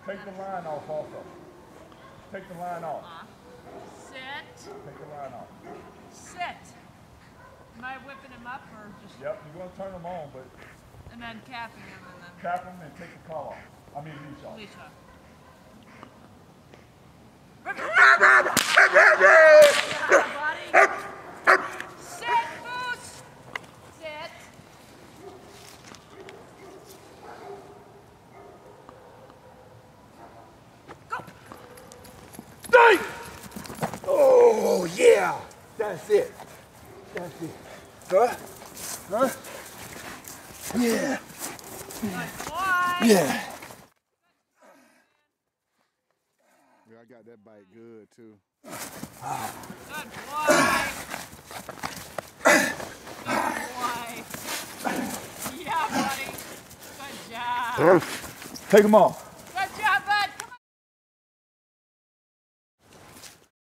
Take the line off also. Take the line off. Sit. Take the line off. Sit. Am I whipping him up or just? Yep, you're going to turn them on, but. And then capping him and then. Cap them and take the collar off. I mean leash off. Leash off. Sit, Moose. Sit. Go. Dang! Oh, yeah! That's it. That's it. Huh? Huh? Yeah. Good boy. Yeah. Yeah, I got that bite good too. Good boy. Good boy. Yeah, buddy. Good job. Take them off.